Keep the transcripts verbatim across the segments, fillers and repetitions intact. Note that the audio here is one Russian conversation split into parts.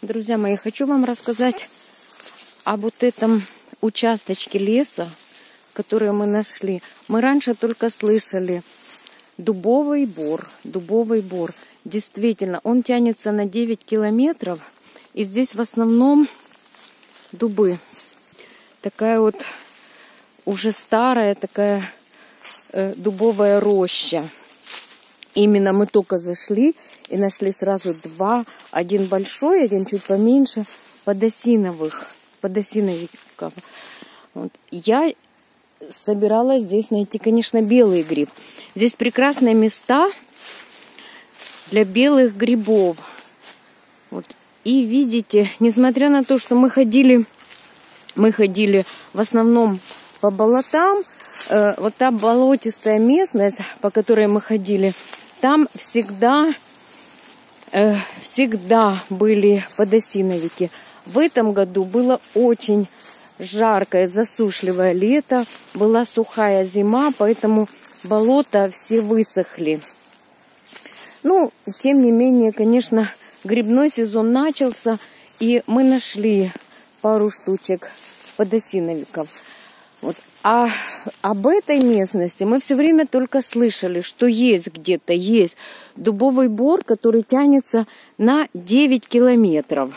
Друзья мои, хочу вам рассказать об вот этом участочке леса, который мы нашли. Мы раньше только слышали дубовый бор, дубовый бор. Действительно, он тянется на девять километров, и здесь в основном дубы. Такая вот уже старая такая э, дубовая роща. Именно мы только зашли и нашли сразу два. Один большой, один чуть поменьше, подосиновых, подосиновиков. Вот. Я собиралась здесь найти, конечно, белый гриб. Здесь прекрасные места для белых грибов. Вот. И видите, несмотря на то, что мы ходили, мы ходили в основном по болотам, э, вот та болотистая местность, по которой мы ходили, там всегда, э, всегда были подосиновики. В этом году было очень жаркое, засушливое лето, была сухая зима, поэтому болота все высохли. Ну, тем не менее, конечно, грибной сезон начался, и мы нашли пару штучек подосиновиков. Вот. А об этой местности мы все время только слышали, что есть где-то, есть дубовый бор, который тянется на девять километров.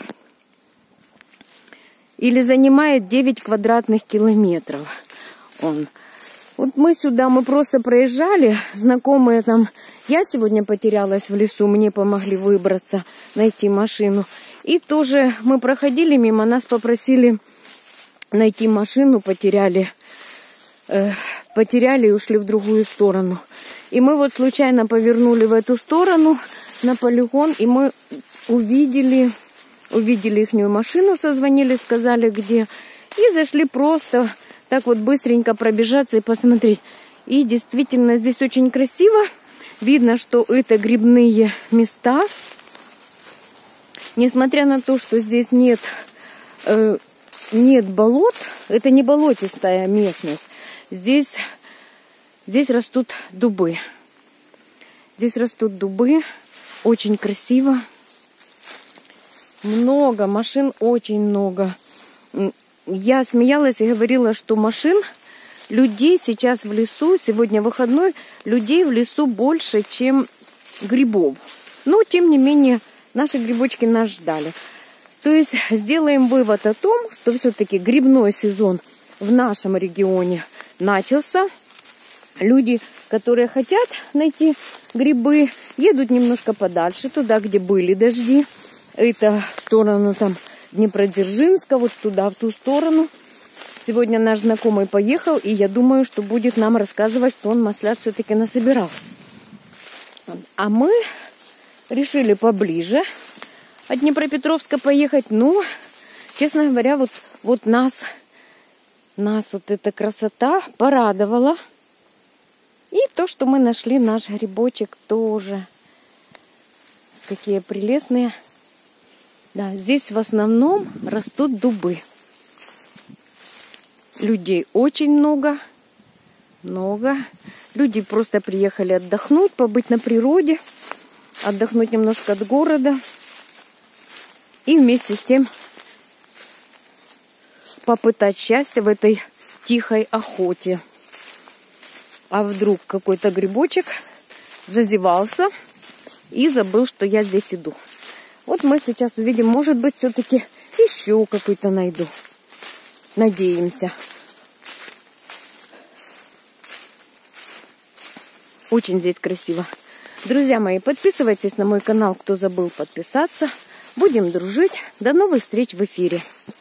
Или занимает девять квадратных километров он. Вот мы сюда, мы просто проезжали, знакомые там. Я сегодня потерялась в лесу, мне помогли выбраться, найти машину. И тоже мы проходили мимо, нас попросили найти машину, потеряли, э, потеряли и ушли в другую сторону. И мы вот случайно повернули в эту сторону, на полигон, и мы увидели, увидели ихнюю машину, созвонили, сказали где, и зашли просто так вот быстренько пробежаться и посмотреть. И действительно здесь очень красиво. Видно, что это грибные места. Несмотря на то, что здесь нет, э, нет болот, это не болотистая местность. Здесь, здесь растут дубы. Здесь растут дубы. Очень красиво. Много машин, очень много. Я смеялась и говорила, что машин, людей сейчас в лесу, сегодня выходной, людей в лесу больше, чем грибов. Но, тем не менее, наши грибочки нас ждали. То есть, сделаем вывод о том, что все-таки грибной сезон в нашем регионе начался. Люди, которые хотят найти грибы, едут немножко подальше, туда, где были дожди. Это в сторону там Днепродзержинска, вот туда, в ту сторону. Сегодня наш знакомый поехал, и я думаю, что будет нам рассказывать, что он маслят все-таки насобирал. А мы решили поближе от Днепропетровска поехать. Ну, честно говоря, вот, вот нас, нас вот эта красота порадовала. И то, что мы нашли наш грибочек тоже. Какие прелестные. Да, здесь в основном растут дубы. Людей очень много, много. Люди просто приехали отдохнуть, побыть на природе, отдохнуть немножко от города. И вместе с тем попытать счастье в этой тихой охоте. А вдруг какой-то грибочек зазевался и забыл, что я здесь иду. Вот мы сейчас увидим, может быть, все-таки еще какой-то найду. Надеемся. Очень здесь красиво. Друзья мои, подписывайтесь на мой канал, кто забыл подписаться. Будем дружить. До новых встреч в эфире.